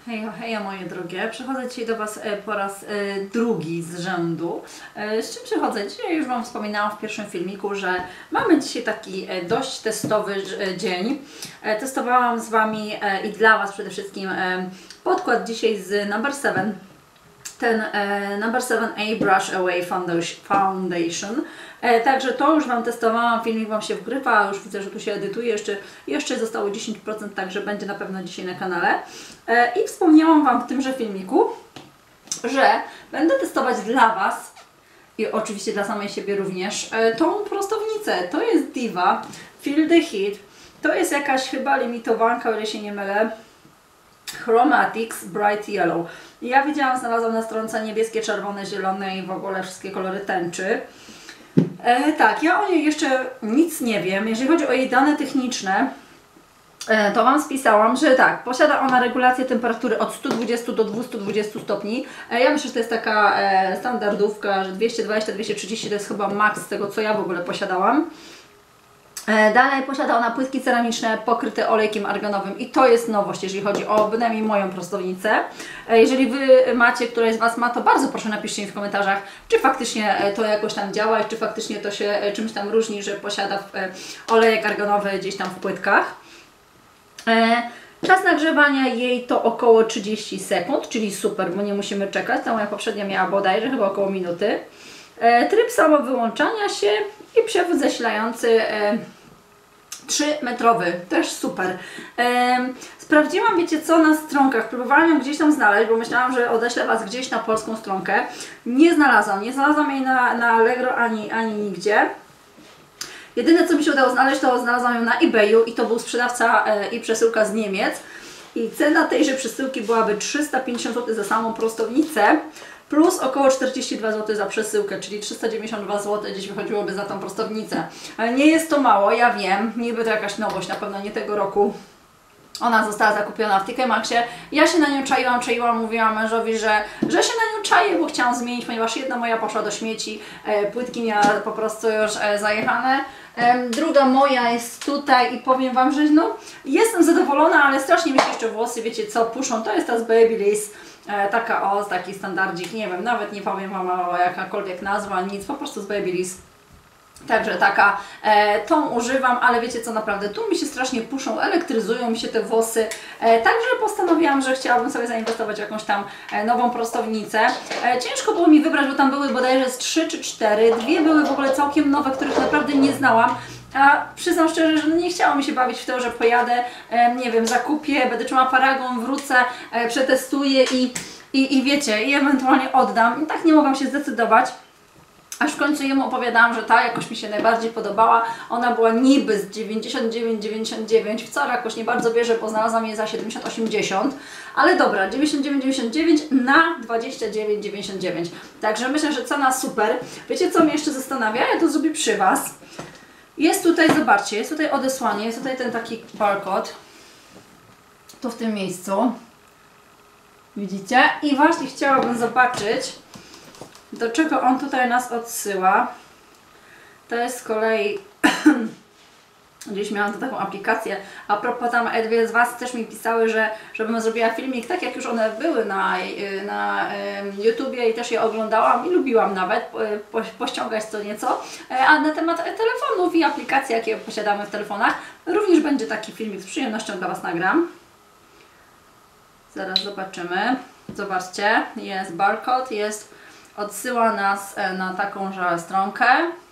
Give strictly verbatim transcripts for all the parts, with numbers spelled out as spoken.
Hej, hej moje drogie, przychodzę dzisiaj do Was po raz drugi z rzędu. Z czym przychodzę? Dzisiaj już Wam wspominałam w pierwszym filmiku, że mamy dzisiaj taki dość testowy dzień. Testowałam z Wami i dla Was przede wszystkim podkład dzisiaj z Number seven. Ten Number seven A Brush Away Foundation. Także to już Wam testowałam, filmik Wam się wgrywa, już widzę, że tu się edytuje, jeszcze, jeszcze zostało dziesięć procent, także będzie na pewno dzisiaj na kanale. I wspomniałam Wam w tymże filmiku, że będę testować dla Was i oczywiście dla samej siebie również tą prostownicę. To jest Diva Feel the Heat. To jest jakaś chyba limitowanka, o ile się nie mylę. Chromatics Bright Yellow. Ja widziałam, znalazłam na stronce niebieskie, czerwone, zielone i w ogóle wszystkie kolory tęczy. E, tak, ja o niej jeszcze nic nie wiem. Jeżeli chodzi o jej dane techniczne, e, to Wam spisałam, że tak, posiada ona regulację temperatury od stu dwudziestu do dwustu dwudziestu stopni. E, ja myślę, że to jest taka e, standardówka, że dwieście dwadzieścia do dwieście trzydzieści to jest chyba maks z tego, co ja w ogóle posiadałam. Dalej posiada ona płytki ceramiczne pokryte olejkiem arganowym i to jest nowość, jeżeli chodzi o bynajmniej moją prostownicę. Jeżeli Wy macie, któraś z Was ma, to bardzo proszę napiszcie mi w komentarzach, czy faktycznie to jakoś tam działa i czy faktycznie to się czymś tam różni, że posiada olejek arganowy gdzieś tam w płytkach. Czas nagrzewania jej to około trzydzieści sekund, czyli super, bo nie musimy czekać. Ta moja poprzednia miała bodajże chyba około minuty. Tryb samowyłączania się i przewód zasilający trzymetrowy, też super. Sprawdziłam, wiecie co, na stronkach, próbowałam ją gdzieś tam znaleźć, bo myślałam, że odeślę Was gdzieś na polską stronkę. Nie znalazłam, nie znalazłam jej na, na Allegro ani, ani nigdzie. Jedyne co mi się udało znaleźć, to znalazłam ją na eBayu i to był sprzedawca i przesyłka z Niemiec. I cena tejże przesyłki byłaby trzysta pięćdziesiąt złotych za samą prostownicę. Plus około czterdzieści dwa złote za przesyłkę, czyli trzysta dziewięćdziesiąt dwa złote gdzieś wychodziłoby za tą prostownicę. Ale nie jest to mało, ja wiem, niby to jakaś nowość, na pewno nie tego roku. Ona została zakupiona w T K Maxie. Ja się na nią czaiłam, czaiłam, mówiłam mężowi, że, że się na nią czaję, bo chciałam zmienić, ponieważ jedna moja poszła do śmieci, e, płytki miała po prostu już e, zajechane. E, druga moja jest tutaj i powiem Wam, że no, jestem zadowolona, ale strasznie mi się jeszcze włosy, wiecie co, puszą. To jest ta z Babyliss. E, taka o, taki standardzik, nie wiem, nawet nie powiem Wam o jakakolwiek nazwa, nic, po prostu z Babyliss. Także taka, e, tą używam, ale wiecie co, naprawdę, tu mi się strasznie puszą, elektryzują mi się te włosy, e, także postanowiłam, że chciałabym sobie zainwestować w jakąś tam e, nową prostownicę. E, ciężko było mi wybrać, bo tam były bodajże z trzy czy cztery, dwie były w ogóle całkiem nowe, których naprawdę nie znałam. A przyznam szczerze, że nie chciało mi się bawić w to, że pojadę, e, nie wiem, zakupię, będę czuła paragon, wrócę, e, przetestuję i, i, i wiecie, i ewentualnie oddam. I tak nie mogłam się zdecydować. Aż w końcu jemu opowiadałam, że ta jakoś mi się najbardziej podobała. Ona była niby z dziewięćdziesiąt dziewięć dziewięćdziesiąt dziewięć, wcale jakoś nie bardzo bierze, bo znalazłam je za siedemdziesiąt osiemdziesiąt. Ale dobra, dziewięćdziesiąt dziewięć dziewięćdziesiąt dziewięć na dwadzieścia dziewięć dziewięćdziesiąt dziewięć. Także myślę, że cena super. Wiecie co mnie jeszcze zastanawia? Ja to zrobię przy Was. Jest tutaj, zobaczcie, jest tutaj odesłanie, jest tutaj ten taki barcode. Tu w tym miejscu. Widzicie? I właśnie chciałabym zobaczyć, do czego on tutaj nas odsyła. To jest z kolei gdzieś miałam taką aplikację. A propos, tam dwie z Was też mi pisały, że żebym zrobiła filmik tak jak już one były na, na YouTubie i też je oglądałam i lubiłam nawet po, pościągać co nieco. A na temat telefonów i aplikacji, jakie posiadamy w telefonach, również będzie taki filmik, z przyjemnością dla Was nagram. Zaraz zobaczymy. Zobaczcie, jest barcode, jest, odsyła nas na takąże stronkę.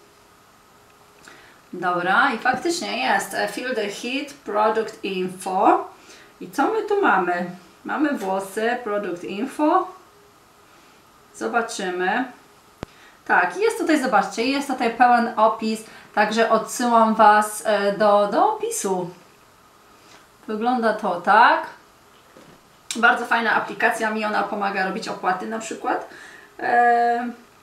Dobra, i faktycznie jest Feel the Heat, Product Info. I co my tu mamy? Mamy włosy, Product Info. Zobaczymy. Tak, jest tutaj, zobaczcie, jest tutaj pełen opis, także odsyłam Was do, do opisu. Wygląda to tak. Bardzo fajna aplikacja, mi ona pomaga robić opłaty na przykład. Eee,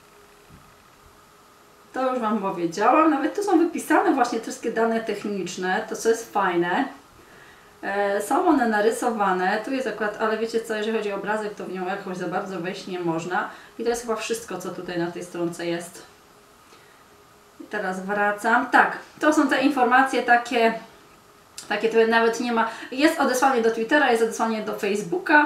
to już Wam powiedziałam. Nawet tu są wypisane właśnie wszystkie dane techniczne, to co jest fajne. Eee, są one narysowane, tu jest akurat, ale wiecie co, jeżeli chodzi o obrazek, to w nią jakoś za bardzo wejść nie można. I to jest chyba wszystko, co tutaj na tej stronce jest. I teraz wracam. Tak, to są te informacje takie, takie tu nawet nie ma. Jest odesłanie do Twittera, jest odesłanie do Facebooka.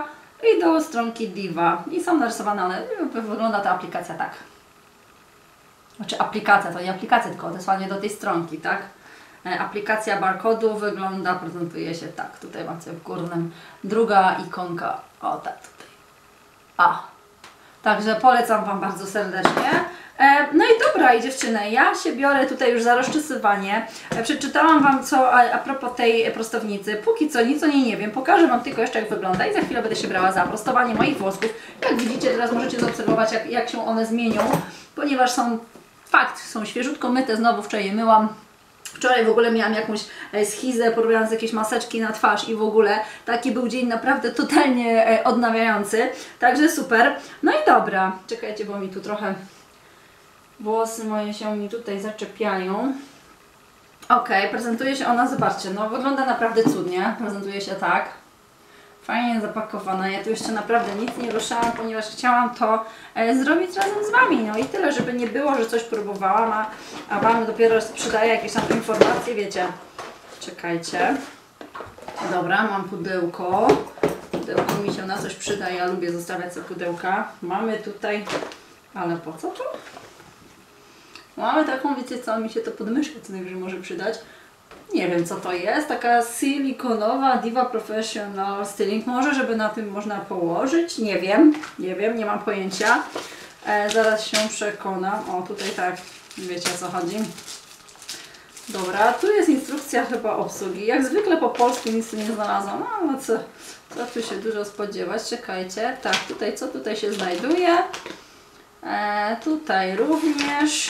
i do stronki Diva. I są narysowane one. Wygląda ta aplikacja tak. Znaczy aplikacja, to nie aplikacja, tylko odesłanie do tej stronki, tak? Aplikacja barkodu wygląda, prezentuje się tak. Tutaj macie w górnym druga ikonka. O tak, tutaj. A. Także polecam Wam bardzo serdecznie. No i dobra, i dziewczyny, ja się biorę tutaj już za rozczesywanie. Przeczytałam Wam co a, a propos tej prostownicy. Póki co nic o niej nie wiem. Pokażę Wam tylko jeszcze jak wygląda i za chwilę będę się brała za prostowanie moich włosków. Jak widzicie, teraz możecie zaobserwować jak, jak się one zmienią, ponieważ są, fakt, są świeżutko myte, znowu wczoraj je myłam. Wczoraj w ogóle miałam jakąś schizę, porobiłam z jakieś maseczki na twarz i w ogóle taki był dzień naprawdę totalnie odnawiający. Także super. No i dobra, czekajcie, bo mi tu trochę włosy moje się mi tutaj zaczepiają. Ok, prezentuje się ona, zobaczcie, no wygląda naprawdę cudnie. Prezentuje się tak. Fajnie zapakowana. Ja tu jeszcze naprawdę nic nie ruszałam, ponieważ chciałam to e, zrobić razem z Wami. No i tyle, żeby nie było, że coś próbowałam, a, a Wam dopiero sprzedaję jakieś tam informacje, wiecie. Czekajcie. Dobra, mam pudełko. Pudełko mi się na coś przyda, ja lubię zostawiać sobie pudełka. Mamy tutaj, ale po co to? Mamy taką, wiecie co, mi się to pod myszkę co najwyżej może przydać. Nie wiem co to jest, taka silikonowa Diva Professional Styling, może żeby na tym można położyć, nie wiem, nie wiem, nie mam pojęcia. E, zaraz się przekonam, o tutaj tak, wiecie o co chodzi. Dobra, tu jest instrukcja chyba obsługi, jak zwykle po polsku nic nie znalazłam, no ale co, co tu się dużo spodziewać, czekajcie, tak, tutaj co tutaj się znajduje, e, tutaj również.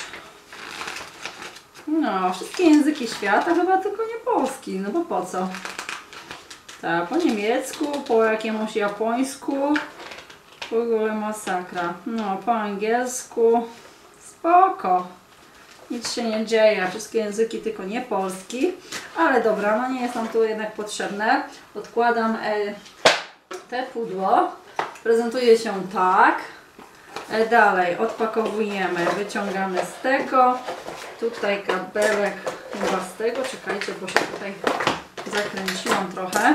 No, wszystkie języki świata, chyba tylko nie polski, no bo po co? Tak, po niemiecku, po jakiemuś japońsku, w ogóle masakra. No, po angielsku, spoko. Nic się nie dzieje, wszystkie języki, tylko nie polski. Ale dobra, no nie jest nam to jednak potrzebne. Odkładam e, te pudło. Prezentuje się tak. E, dalej odpakowujemy, wyciągamy z tego. Tutaj kabelek chyba z tego. Czekajcie, bo się tutaj zakręciłam trochę.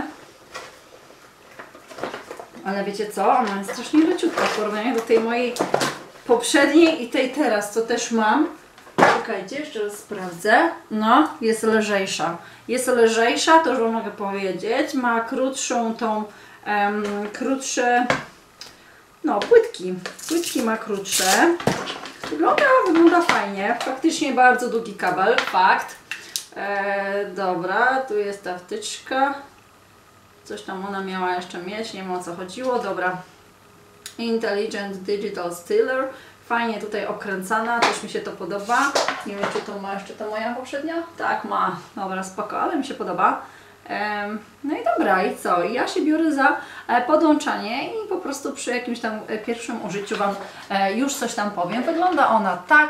Ale wiecie co? Ona jest strasznie leciutka w porównaniu do tej mojej poprzedniej i tej teraz, co też mam. Czekajcie, jeszcze raz sprawdzę. No, jest lżejsza. Jest lżejsza, to już Wam mogę powiedzieć. Ma krótszą tą, um, krótsze, no płytki. Płytki ma krótsze. Wygląda, wygląda fajnie. Faktycznie bardzo długi kabel, fakt. E, dobra, tu jest ta wtyczka. Coś tam ona miała jeszcze mieć, nie wiem o co chodziło. Dobra. Intelligent Digital Stiller. Fajnie tutaj okręcana, też mi się to podoba. Nie wiem, czy to ma jeszcze ta moja poprzednia? Tak, ma. Dobra, spoko, ale mi się podoba. Ehm, no i dobra, i co? Ja się biorę za e, podłączanie i po prostu przy jakimś tam e, pierwszym użyciu Wam e, już coś tam powiem. Wygląda ona tak,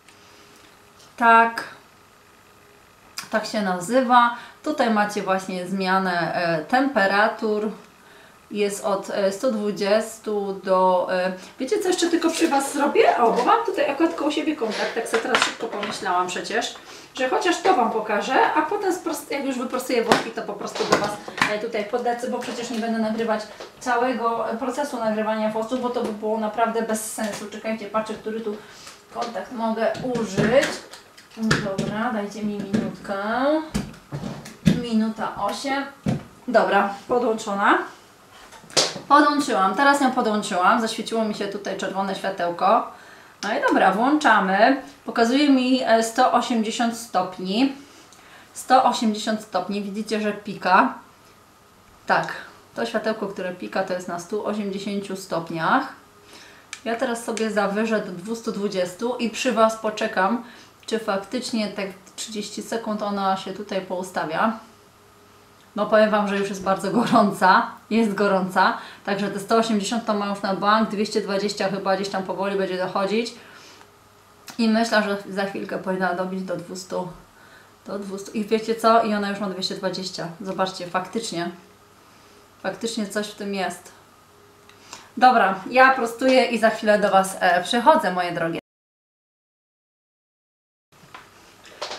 tak, tak się nazywa. Tutaj macie właśnie zmianę e, temperatur. Jest od stu dwudziestu do... Wiecie co jeszcze tylko przy Was zrobię? O, bo mam tutaj akurat koło siebie kontakt, tak sobie teraz szybko pomyślałam przecież, że chociaż to Wam pokażę, a potem jak już wyprostuję włoski, to po prostu do Was tutaj podlecę, bo przecież nie będę nagrywać całego procesu nagrywania włosów, bo to by było naprawdę bez sensu. Czekajcie, patrzę, który tu kontakt mogę użyć. Dobra, dajcie mi minutkę. Minuta osiem. Dobra, podłączona. Podłączyłam, teraz ją podłączyłam, zaświeciło mi się tutaj czerwone światełko. No i dobra, włączamy. Pokazuje mi sto osiemdziesiąt stopni. sto osiemdziesiąt stopni, widzicie, że pika. Tak, to światełko, które pika, to jest na stu osiemdziesięciu stopniach. Ja teraz sobie zawyżę do dwustu dwudziestu i przy Was poczekam, czy faktycznie tak trzydzieści sekund ona się tutaj poustawia. No powiem Wam, że już jest bardzo gorąca, jest gorąca, także te sto osiemdziesiąt to ma już na bank, dwieście dwadzieścia chyba gdzieś tam powoli będzie dochodzić i myślę, że za chwilkę powinna dobić do dwustu, do dwustu i wiecie co? I ona już ma dwieście dwadzieścia, zobaczcie, faktycznie, faktycznie coś w tym jest. Dobra, ja prostuję i za chwilę do Was e, przychodzę, moje drogie. Wiecie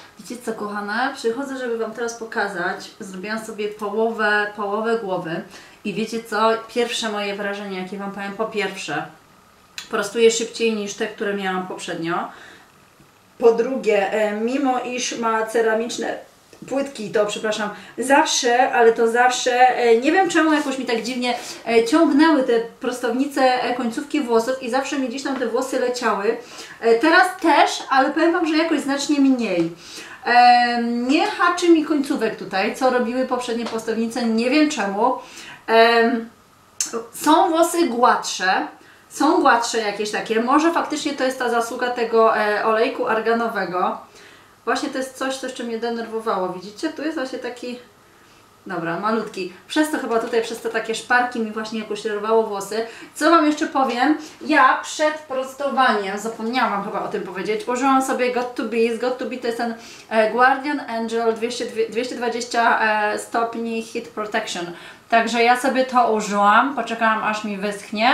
co, kochane? Przychodzę, żeby Wam teraz pokazać. Zrobiłam sobie połowę, połowę głowy. I wiecie co? Pierwsze moje wrażenie, jakie Wam powiem, po pierwsze, prostuję szybciej niż te, które miałam poprzednio. Po drugie, mimo iż ma ceramiczne płytki, to przepraszam, zawsze, ale to zawsze, nie wiem czemu jakoś mi tak dziwnie ciągnęły te prostownice końcówki włosów i zawsze mi gdzieś tam te włosy leciały. Teraz też, ale powiem Wam, że jakoś znacznie mniej. Nie haczy mi końcówek tutaj, co robiły poprzednie prostownice, nie wiem czemu. Są włosy gładsze. Są gładsze jakieś takie, może faktycznie to jest ta zasługa tego e, olejku arganowego. Właśnie to jest coś, co jeszcze mnie denerwowało, widzicie? Tu jest właśnie taki, dobra, malutki. Przez to chyba tutaj, przez te takie szparki mi właśnie jakoś rwało włosy. Co Wam jeszcze powiem? Ja przed prostowaniem, zapomniałam chyba o tym powiedzieć, użyłam sobie Got to Be. Got to Be to jest ten e, Guardian Angel dwieście, dwieście dwadzieścia e, stopni Heat Protection. Także ja sobie to użyłam, poczekałam aż mi wyschnie.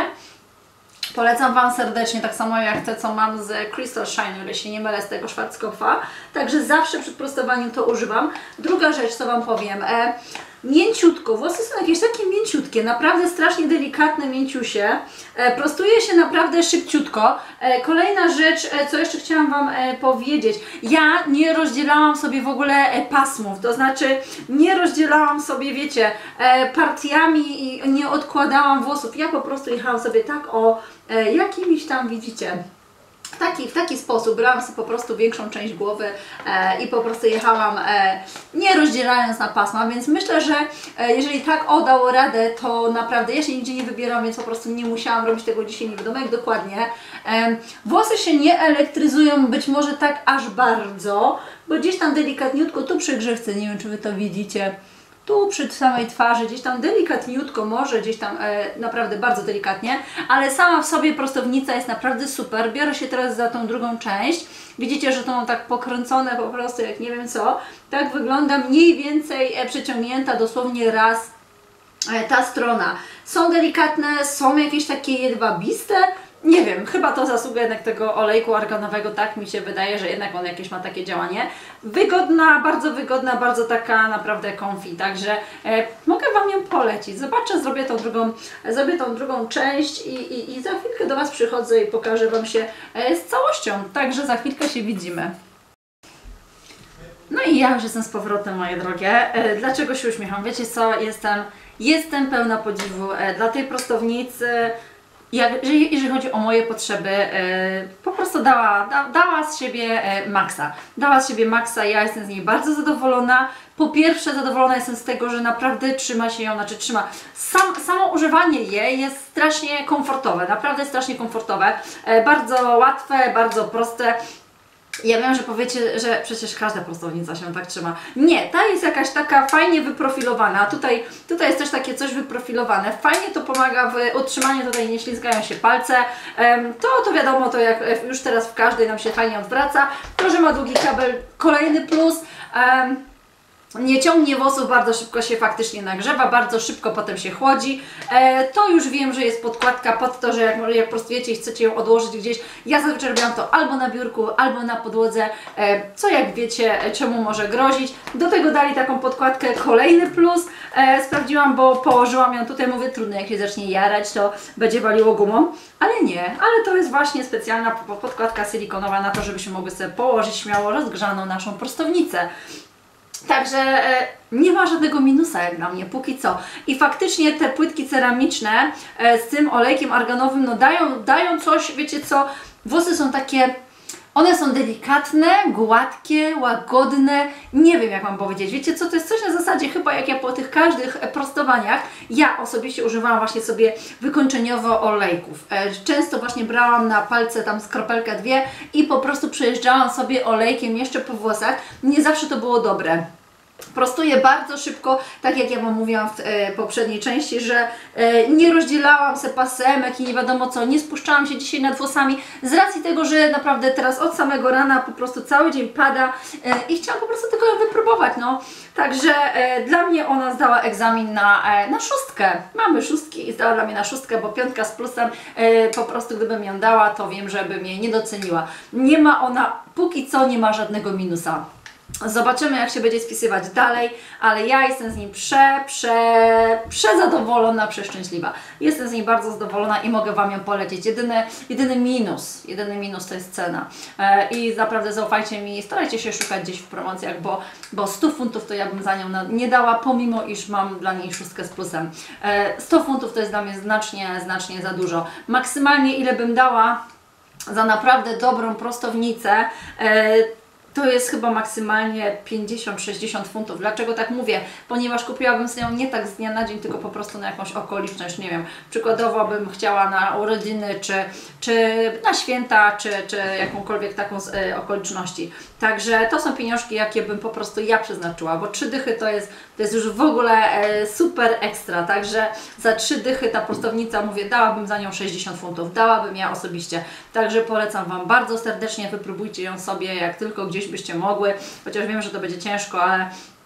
Polecam Wam serdecznie, tak samo jak te, co mam z Crystal Shiner, jeśli nie mylę, z tego Schwarzkopfa. Także zawsze przed prostowaniem to używam. Druga rzecz, co Wam powiem. E, mięciutko. Włosy są jakieś takie mięciutkie, naprawdę strasznie delikatne, mięciusie. E, prostuje się naprawdę szybciutko. E, kolejna rzecz, e, co jeszcze chciałam Wam e, powiedzieć. Ja nie rozdzielałam sobie w ogóle e, pasmów, to znaczy nie rozdzielałam sobie, wiecie, e, partiami i nie odkładałam włosów. Ja po prostu jechałam sobie tak o e, jakimiś tam, widzicie, W taki, w taki sposób brałam sobie po prostu większą część głowy e, i po prostu jechałam e, nie rozdzielając na pasma, więc myślę, że e, jeżeli tak o dało radę, to naprawdę ja się nigdzie nie wybieram, więc po prostu nie musiałam robić tego dzisiaj nie wiadomo jak dokładnie. E, włosy się nie elektryzują być może tak aż bardzo, bo gdzieś tam delikatniutko, tu przy grzywce, nie wiem czy Wy to widzicie, tu przy samej twarzy, gdzieś tam delikatniutko, może gdzieś tam e, naprawdę bardzo delikatnie, ale sama w sobie prostownica jest naprawdę super. Biorę się teraz za tą drugą część. Widzicie, że to mam tak pokręcone po prostu jak nie wiem co. Tak wygląda mniej więcej e, przeciągnięta dosłownie raz e, ta strona. Są delikatne, są jakieś takie jedwabiste. Nie wiem, chyba to zasługa jednak tego olejku arganowego, tak mi się wydaje, że jednak on jakieś ma takie działanie. Wygodna, bardzo wygodna, bardzo taka naprawdę comfy, także e, mogę Wam ją polecić. Zobaczę, zrobię tą drugą, zrobię tą drugą część i, i, i za chwilkę do Was przychodzę i pokażę Wam się e, z całością, także za chwilkę się widzimy. No i ja już jestem z powrotem, moje drogie. E, dlaczego się uśmiecham? Wiecie co, jestem, jestem pełna podziwu e, dla tej prostownicy. Jak, jeżeli, jeżeli chodzi o moje potrzeby, e, po prostu dała, da, dała z siebie e, maksa. Dała z siebie maksa, ja jestem z niej bardzo zadowolona. Po pierwsze zadowolona jestem z tego, że naprawdę trzyma się ją, znaczy trzyma. Sam, samo używanie jej jest strasznie komfortowe, naprawdę strasznie komfortowe. E, bardzo łatwe, bardzo proste. Ja wiem, że powiecie, że przecież każda prostownica się tak trzyma. Nie, ta jest jakaś taka fajnie wyprofilowana. Tutaj, tutaj jest też takie coś wyprofilowane. Fajnie to pomaga w utrzymaniu, tutaj nie ślizgają się palce. To, to wiadomo, to jak już teraz w każdej nam się fajnie odwraca. To, że ma długi kabel, kolejny plus. Nie ciągnie włosów, bardzo szybko się faktycznie nagrzewa, bardzo szybko potem się chłodzi. E, to już wiem, że jest podkładka pod to, że jak, jak prostujecie i chcecie ją odłożyć gdzieś, ja zazwyczaj robiłam to albo na biurku, albo na podłodze, e, co jak wiecie, czemu może grozić. Do tego dali taką podkładkę, kolejny plus. E, sprawdziłam, bo położyłam ją tutaj, mówię, trudno, jak się zacznie jarać, to będzie waliło gumą, ale nie, ale to jest właśnie specjalna podkładka silikonowa na to, żebyśmy mogli sobie położyć śmiało rozgrzaną naszą prostownicę. Także e, nie ma żadnego minusa jak dla mnie, póki co. I faktycznie te płytki ceramiczne e, z tym olejkiem arganowym, no dają, dają coś, wiecie co, włosy są takie, one są delikatne, gładkie, łagodne, nie wiem jak mam powiedzieć. Wiecie co, to jest coś na zasadzie chyba jak ja po tych każdych prostowaniach, ja osobiście używałam właśnie sobie wykończeniowo olejków. E, często właśnie brałam na palce tam skropelkę dwie i po prostu przejeżdżałam sobie olejkiem jeszcze po włosach. Nie zawsze to było dobre. Prostuję bardzo szybko, tak jak ja Wam mówiłam w e, poprzedniej części, że e, nie rozdzielałam se pasemek i nie wiadomo co, nie spuszczałam się dzisiaj nad włosami z racji tego, że naprawdę teraz od samego rana po prostu cały dzień pada e, i chciałam po prostu tylko ją wypróbować, no. Także e, dla mnie ona zdała egzamin na, e, na szóstkę. Mamy szóstki i zdała dla mnie na szóstkę, bo piątka z plusem, e, po prostu gdybym ją dała, to wiem, że by mnie nie doceniła. Nie ma ona, póki co nie ma żadnego minusa. Zobaczymy, jak się będzie spisywać dalej, ale ja jestem z niej prze, prze, przezadowolona, przeszczęśliwa. Jestem z niej bardzo zadowolona i mogę Wam ją polecić. Jedyny, jedyny minus, jedyny minus to jest cena. E, I naprawdę zaufajcie mi, starajcie się szukać gdzieś w promocjach, bo, bo sto funtów to ja bym za nią na, nie dała, pomimo iż mam dla niej szóstkę z plusem. E, sto funtów to jest dla mnie znacznie, znacznie za dużo. Maksymalnie ile bym dała za naprawdę dobrą prostownicę, e, to jest chyba maksymalnie pięćdziesiąt sześćdziesiąt funtów. Dlaczego tak mówię? Ponieważ kupiłabym sobie ją nie tak z dnia na dzień, tylko po prostu na jakąś okoliczność, nie wiem, przykładowo bym chciała na urodziny, czy, czy na święta, czy, czy jakąkolwiek taką z y, okoliczności. Także to są pieniążki, jakie bym po prostu ja przeznaczyła, bo trzy dychy to jest, to jest już w ogóle y, super ekstra, także za trzy dychy ta prostownica, mówię, dałabym za nią sześćdziesiąt funtów, dałabym ja osobiście. Także polecam Wam bardzo serdecznie, wypróbujcie ją sobie, jak tylko gdzieś byście mogły, chociaż wiem, że to będzie ciężko, ale,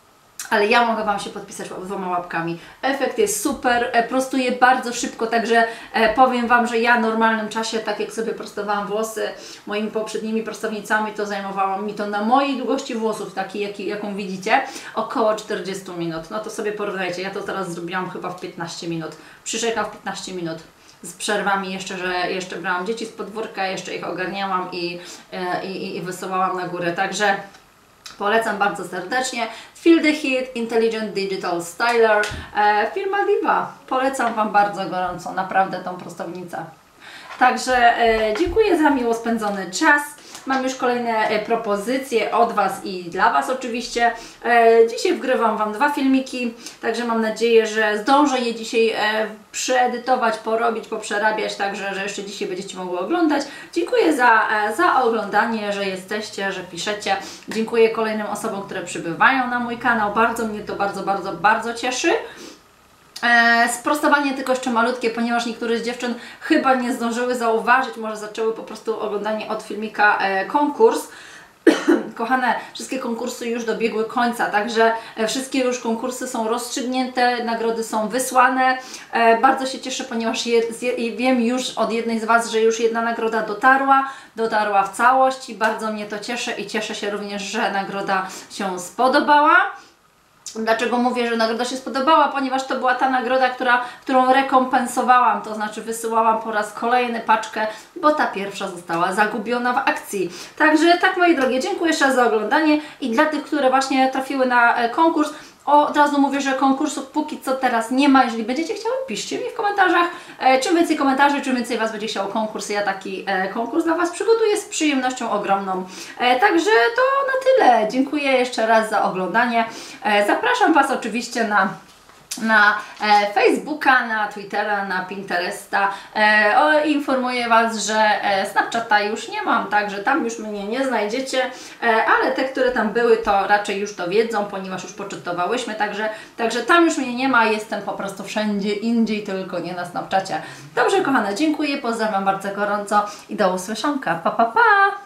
ale ja mogę Wam się podpisać dwoma łapkami. Efekt jest super, prostuje bardzo szybko, także e, powiem Wam, że ja w normalnym czasie, tak jak sobie prostowałam włosy moimi poprzednimi prostownicami, to zajmowało mi to na mojej długości włosów, takiej jak, jaką widzicie, około czterdzieści minut. No to sobie porównajcie, ja to teraz zrobiłam chyba w piętnaście minut. Przyszekam w piętnaście minut. Z przerwami jeszcze, że jeszcze brałam dzieci z podwórka, jeszcze ich ogarniałam i, i, i, i wysyłałam na górę. Także polecam bardzo serdecznie. Feel the Heat Intelligent Digital Styler, e, firma Diva. Polecam Wam bardzo gorąco, naprawdę tą prostownicę. Także e, dziękuję za miło spędzony czas. Mam już kolejne e, propozycje od Was i dla Was oczywiście. E, dzisiaj wgrywam Wam dwa filmiki, także mam nadzieję, że zdążę je dzisiaj e, przeedytować, porobić, poprzerabiać, także że jeszcze dzisiaj będziecie mogły oglądać. Dziękuję za, e, za oglądanie, że jesteście, że piszecie. Dziękuję kolejnym osobom, które przybywają na mój kanał. Bardzo mnie to bardzo, bardzo, bardzo cieszy. E, sprostowanie tylko jeszcze malutkie, ponieważ niektóre z dziewczyn chyba nie zdążyły zauważyć, może zaczęły po prostu oglądanie od filmika e, konkurs. Kochane, wszystkie konkursy już dobiegły końca, także e, wszystkie już konkursy są rozstrzygnięte, nagrody są wysłane. E, bardzo się cieszę, ponieważ je, je, wiem już od jednej z Was, że już jedna nagroda dotarła, dotarła w całości. Bardzo mnie to cieszy i cieszę się również, że nagroda się spodobała. Dlaczego mówię, że nagroda się spodobała? Ponieważ to była ta nagroda, która, którą rekompensowałam, to znaczy wysyłałam po raz kolejny paczkę, bo ta pierwsza została zagubiona w akcji. Także tak, moi drogie, dziękuję jeszcze raz za oglądanie i dla tych, które właśnie trafiły na konkurs, od razu mówię, że konkursów póki co teraz nie ma. Jeżeli będziecie chciały, piszcie mi w komentarzach. E, czym więcej komentarzy, czym więcej Was będzie chciało konkurs, ja taki e, konkurs dla Was przygotuję z przyjemnością ogromną. E, także to na tyle. Dziękuję jeszcze raz za oglądanie. E, zapraszam Was oczywiście na na e, Facebooka, na Twittera, na Pinteresta. E, o, informuję Was, że e, Snapchata już nie mam, także tam już mnie nie znajdziecie, e, ale te, które tam były, to raczej już to wiedzą, ponieważ już poczytowałyśmy, także, także tam już mnie nie ma, jestem po prostu wszędzie indziej, tylko nie na Snapchacie. Dobrze, kochane, dziękuję, pozdrawiam bardzo gorąco i do usłyszonka. Pa, pa, pa!